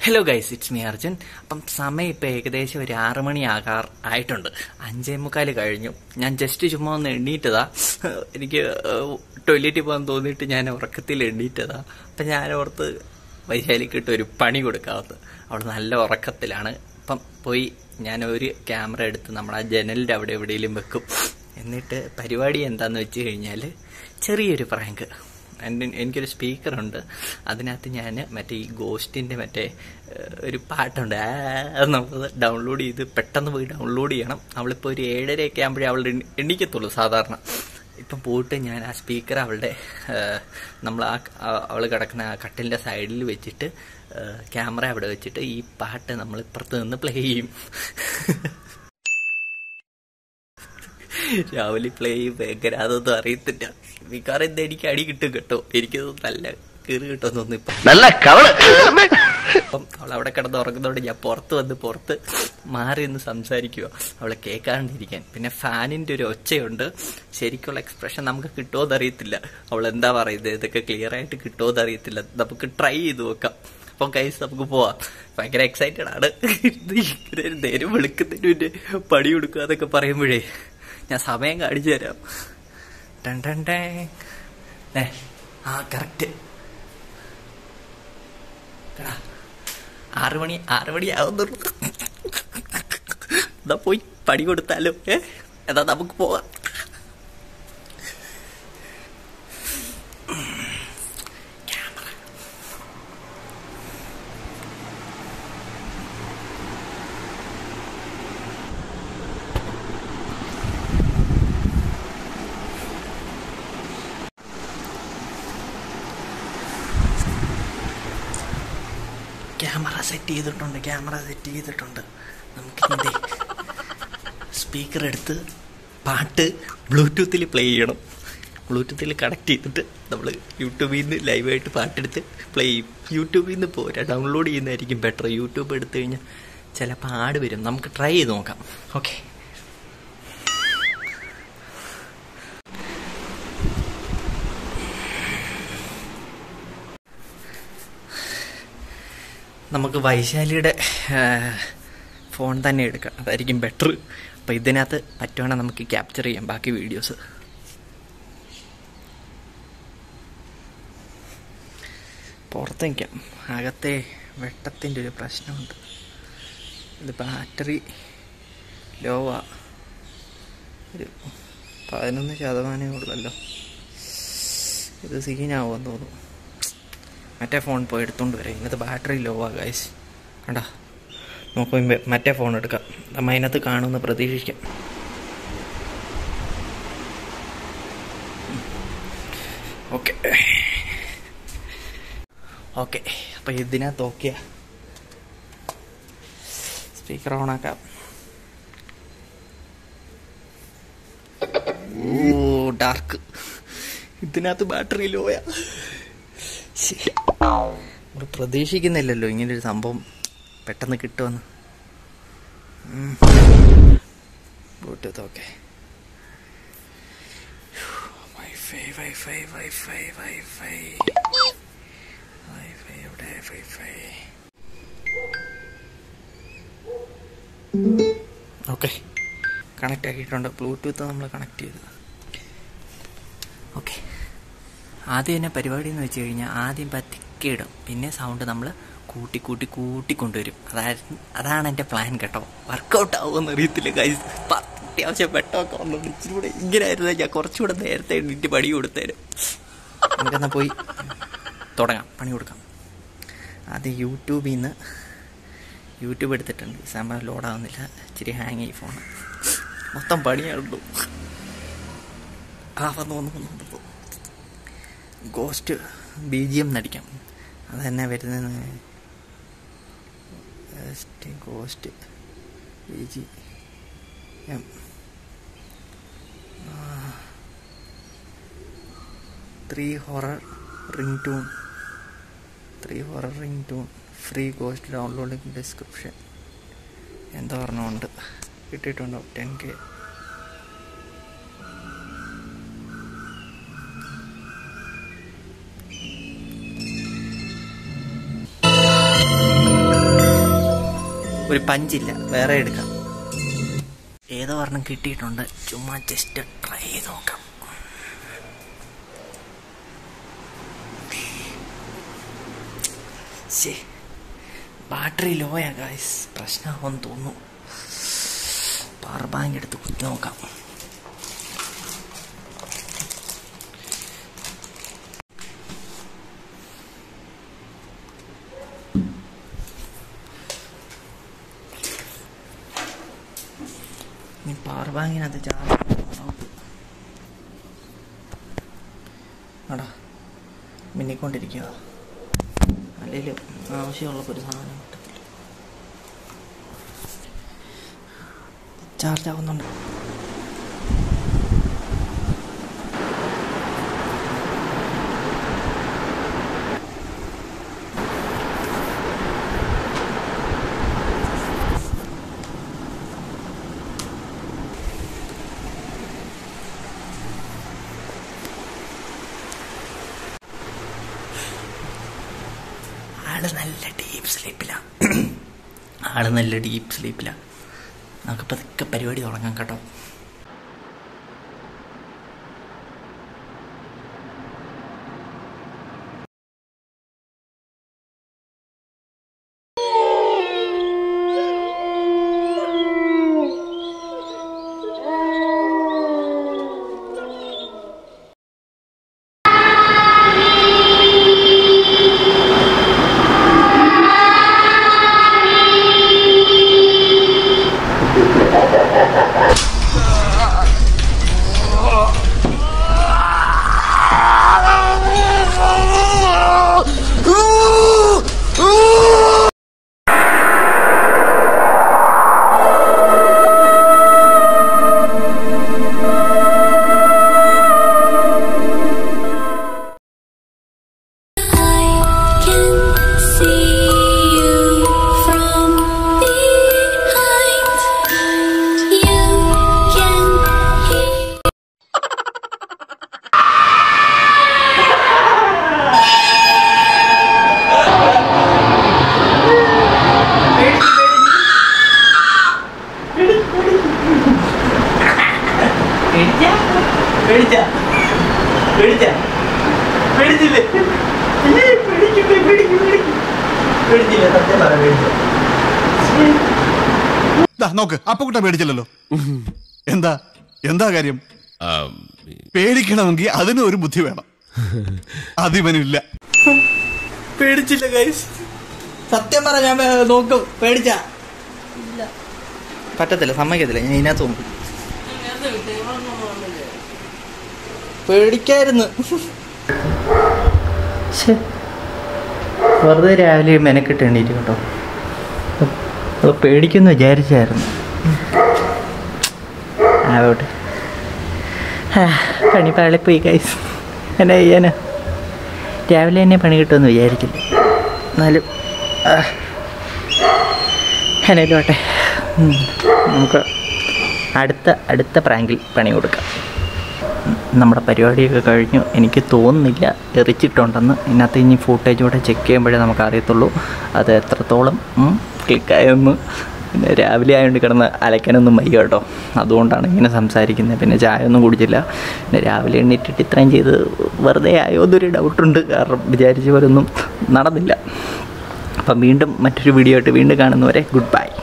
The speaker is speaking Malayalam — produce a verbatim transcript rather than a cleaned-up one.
Hello guys, it's me Arjun. അപ്പം സമയം ഇപ്പം ഏകദേശം ഒരു ആറ് മണി ആകാർ ആയിട്ടുണ്ട്. അഞ്ചേ മുക്കാല് കഴിഞ്ഞു. ഞാൻ ജസ്റ്റ് ചുമ്മാ ഒന്ന് എണ്ണീറ്റതാ. എനിക്ക് ടോയ്ലറ്റിൽ പോകാൻ തോന്നിയിട്ട് ഞാൻ ഉറക്കത്തിൽ എണ്ണീറ്റതാ. അപ്പം ഞാൻ ഓർത്ത് വൈശാലിക്കിട്ട് ഒരു പണി കൊടുക്കാവുന്നത്. അവൾ നല്ല ഉറക്കത്തിലാണ്. അപ്പം പോയി ഞാൻ ഒരു ക്യാമറ എടുത്ത് നമ്മൾ ആ ജനലിൻ്റെ അവിടെ എവിടെയെങ്കിലും വെക്കും. എന്നിട്ട് പരിപാടി എന്താണെന്ന് വെച്ച് കഴിഞ്ഞാൽ ചെറിയൊരു പ്രാങ്ക്. എൻ്റെ എനിക്കൊരു സ്പീക്കറുണ്ട്, അതിനകത്ത് ഞാൻ മറ്റേ ഈ ഗോസ്റ്റിൻ്റെ മറ്റേ ഒരു പാട്ടുണ്ട്, അത് നമ്മൾ ഡൗൺലോഡ് ചെയ്ത് പെട്ടെന്ന് പോയി ഡൗൺലോഡ് ചെയ്യണം. അവളിപ്പോൾ ഒരു ഏഴരയൊക്കെ ആകുമ്പോഴേ അവൾ എണ്ണിക്കത്തുള്ളൂ സാധാരണ. ഇപ്പം പോയിട്ട് ഞാൻ ആ സ്പീക്കർ അവളുടെ നമ്മൾ ആ അവൾ കിടക്കുന്ന ആ കട്ടിലിൻ്റെ സൈഡിൽ വെച്ചിട്ട് ക്യാമറ അവിടെ വെച്ചിട്ട് ഈ പാട്ട് നമ്മൾ ഇപ്പുറത്ത് നിന്ന് പ്ലേ ചെയ്യും. രാവിലെ പ്ലേ ചെയ്യുമ്പോൾ എങ്ങനെ അതൊന്നും അറിയത്തില്ല. മിക്കവാറും എന്താ എനിക്ക് അടി കിട്ടും കേട്ടോ. എനിക്കത് നല്ല കീറി കിട്ടുമെന്നൊന്നും ഇപ്പം നല്ല അപ്പം അവൾ അവിടെ കിടന്ന് ഉറങ്ങുന്നതുകൊണ്ട് ഞാൻ പുറത്ത് വന്ന് പുറത്ത് മാറി നിന്ന് സംസാരിക്കുക, അവളെ കേൾക്കാണ്ടിരിക്കാൻ. പിന്നെ ഫാനിൻ്റെ ഒരു ഒച്ചയുണ്ട്. ശരിക്കുള്ള എക്സ്പ്രഷൻ നമുക്ക് കിട്ടുമോയെന്ന് അറിയത്തില്ല. അവൾ എന്താ പറയുന്നത്, ഇതൊക്കെ ക്ലിയർ ആയിട്ട് കിട്ടുമോയെന്ന് അറിയത്തില്ല. നമുക്ക് ട്രൈ ചെയ്ത് നോക്കാം. അപ്പം കൈസ് നമുക്ക് പോവാം. ഭയങ്കര എക്സൈറ്റഡ് ആണ്. ഇങ്ങനെ നേരം വെളുക്കുന്നതിന് മുന്നേ പണി കൊടുക്കുക എന്നൊക്കെ പറയുമ്പോഴേ ഞാൻ സമയം കാണിച്ചു തരാം. ടൺ ടൺ ടേ ഏ ആ കറക്റ്റ് ആറ് മണി ആറ് മണി ആവുന്നുള്ളൂ. എന്നാ പോയി പണി കൊടുത്താലോ? ഏ എന്നാ നമുക്ക് പോവാം. ക്യാമറ സെറ്റ് ചെയ്തിട്ടുണ്ട് ക്യാമറ സെറ്റ് ചെയ്തിട്ടുണ്ട് നമുക്കിതിൻ്റെ സ്പീക്കർ എടുത്ത് പാട്ട് ബ്ലൂടൂത്തിൽ പ്ലേ ചെയ്യണം. ബ്ലൂടൂത്തിൽ കണക്ട് ചെയ്തിട്ട് നമ്മൾ യൂട്യൂബിൽ നിന്ന് ലൈവായിട്ട് പാട്ടെടുത്ത് പ്ലേ ചെയ്യും. യൂട്യൂബിൽ നിന്ന് പോരാ, ഡൗൺലോഡ് ചെയ്യുന്നതായിരിക്കും ബെറ്റർ. യൂട്യൂബ് എടുത്തു കഴിഞ്ഞാൽ ചില പാട് വരും. നമുക്ക് ട്രൈ ചെയ്ത് നോക്കാം. ഓക്കെ, നമുക്ക് വൈശാലിയുടെ ഫോൺ തന്നെ എടുക്കാം, അതായിരിക്കും ബെറ്റർ. അപ്പോൾ ഇതിനകത്ത് പറ്റുവാണെങ്കിൽ നമുക്ക് ക്യാപ്ചർ ചെയ്യാം ബാക്കി വീഡിയോസ്. പുറത്ത് നിൽക്കാം, അകത്തെ വെട്ടത്തിൻ്റെ ഒരു പ്രശ്നമുണ്ട്. ഇത് ബാറ്ററി ലോവാ, ഒരു പതിനൊന്ന് ശതമാനമേ ഉള്ളല്ലോ. ഇത് സീനാവുമെന്ന് തോന്നുന്നു. മറ്റേ ഫോൺ പോയി എടുത്തുകൊണ്ട് വരാം. ഇതിനകത്ത് ബാറ്ററി ലോ ആ ഗൈസ്. കണ്ടാ, നമുക്ക് മറ്റേ ഫോൺ എടുക്കാം. നമ്മൾ അതിനകത്ത് കാണുമെന്ന് പ്രതീക്ഷിക്കാം. ഓക്കെ ഓക്കെ അപ്പം ഇതിനകത്ത് ഓക്കെയാ. സ്പീക്കർ ഓണാക്കാം. ഓ ഡാർക്ക്, ഇതിനകത്ത് ബാറ്ററി ലോയാ. നമ്മൾ പ്രതീക്ഷിക്കുന്നില്ലല്ലോ ഇങ്ങനൊരു സംഭവം പെട്ടെന്ന് കിട്ടുമെന്ന്. Bluetooth okay. Wifi wifi wifi wifi wifi എവിടെ? വൈഫൈ ഓക്കെ, കണക്റ്റ് ആക്കിയിട്ടുണ്ട്. ബ്ലൂടൂത്ത് നമ്മൾ കണക്ട് ചെയ്തു. ഓക്കെ, ആദ്യം തന്നെ പരിപാടി എന്ന് വെച്ച് കഴിഞ്ഞാൽ ആദ്യം പതുക്കെ ഇടും, പിന്നെ സൗണ്ട് നമ്മൾ കൂട്ടി കൂട്ടി കൂട്ടി കൊണ്ടുവരും. അതായത് അതാണ് എൻ്റെ പ്ലാൻ കേട്ടോ. വർക്കൗട്ട് ആവുമെന്ന് അറിയത്തില്ല ഗൈസ്. അത്യാവശ്യം വെട്ടമൊക്കെ വന്നു. ഇച്ചിരി ഇങ്ങനെ ആയിരുന്നു ഞാൻ കുറച്ചുകൂടെ നേരത്തെ എണ്ണിട്ട് പണി കൊടുത്തേരും. നമുക്കെന്നാൽ പോയി തുടങ്ങാം, പണി കൊടുക്കാം. ആദ്യം യൂട്യൂബിൽ നിന്ന് യൂട്യൂബ് എടുത്തിട്ടുണ്ട്. സാമ്പാർ ലോഡാവുന്നില്ല, ഇച്ചിരി ഹാങ് ആയി ഫോൺ. മൊത്തം പണിയാണല്ലോ. ആ വന്നു വന്നു വന്നു വന്നു ഗോസ്റ്റ് ബി ജി എം നടിക്കാം. അത് തന്നെ വരുന്നത്. Ghost B G M three horror ringtone three horror ringtone free ghost downloading description എന്താ പറഞ്ഞുകൊണ്ട് കിട്ടിയിട്ടുണ്ടോ? ടെൻ കെ ഒരു പഞ്ചില്ല, വേറെ എടുക്കാം. ഏതോ ഒരെണ്ണം കിട്ടിയിട്ടുണ്ട്, ചുമ്മാ ജസ്റ്റ് ട്രൈ ചെയ്ത് നോക്കാം. ശേ, ബാറ്ററി ലോയാ ഗായ്സ്, പ്രശ്നമാകുമെന്ന് തോന്നുന്നു. പവർ ബാങ്ക് എടുത്ത് കുത്തി നോക്കാം. ഇനി പവർ ബാങ്കിനകത്ത് ചാർജ് അടാ മിന്നിക്കൊണ്ടിരിക്കുക. അല്ലെങ്കിൽ ആവശ്യമുള്ളപ്പോൾ ഒരു സാധനം കിട്ടത്തില്ല. ചാർജ് ആവുന്നുണ്ട്. ആള് നല്ല ഡീപ്പ് സ്ലീപ്പിലാണ് ആള് നല്ല ഡീപ്പ് സ്ലീപ്പിലാണ് നമുക്ക് പതുക്കെ പരിപാടി തുടങ്ങാം കേട്ടോ. നോക്ക്, അപ്പുകുട്ട പേടിച്ചില്ലല്ലോ. എന്താ എന്താ കാര്യം? പേടിക്കണമെങ്കിൽ അതിനും ഒരു ബുദ്ധി വേണം. അതിവനില്ല. പേടിച്ചില്ല ഗൈസ്, സത്യം പറ. ഞാൻ നോക്കും, പേടിച്ച പറ്റത്തില്ല, സമ്മതിക്കത്തില്ല. ഞാൻ ഇതിനകത്ത് നോക്കും. പേടിക്കായിരുന്നു. വെറുതെ രാവിലെ മെനക്കെട്ട് എണ്ണീറ്റ് കേട്ടോ. അത് പേടിക്കുന്നു വിചാരിച്ചായിരുന്നു. ആവട്ടെ, പണി പാളിപ്പോയി ഗൈസ്. എന്നാ ചെയ്യാനാ, രാവിലെ തന്നെ പണി കിട്ടുമെന്ന് വിചാരിച്ചില്ല. എന്നാലും എന്നാലും ആട്ടെ, നമുക്ക് അടുത്ത അടുത്ത പ്രാങ്കിൽ പണി കൊടുക്കാം. നമ്മുടെ പരിപാടിയൊക്കെ കഴിഞ്ഞു. എനിക്ക് തോന്നുന്നില്ല എറിച്ചിട്ടുണ്ടെന്ന്. ഇതിനകത്ത് ഇനി ഫൂട്ടേജ് കൂടെ ചെക്ക് ചെയ്യുമ്പോഴേ നമുക്ക് അറിയത്തുള്ളൂ അത് എത്രത്തോളം ക്ലിക്കായെന്ന്. പിന്നെ രാവിലെ ആയതുകൊണ്ട് കിടന്ന് അലക്കാനൊന്നും വയ്യ കേട്ടോ, അതുകൊണ്ടാണ് ഇങ്ങനെ സംസാരിക്കുന്നത്. പിന്നെ ചായ ഒന്നും കുടിച്ചില്ല. പിന്നെ രാവിലെ എണ്ണീറ്റിട്ട് ഇത്രയും ചെയ്ത് വെറുതെ ആയോ എന്നൊരു ഡൗട്ടുണ്ട്. കാരണം വിചാരിച്ച പോലൊന്നും നടന്നില്ല. അപ്പം വീണ്ടും മറ്റൊരു വീഡിയോ ആയിട്ട് വീണ്ടും കാണുന്നവരെ ഗുഡ് ബൈ.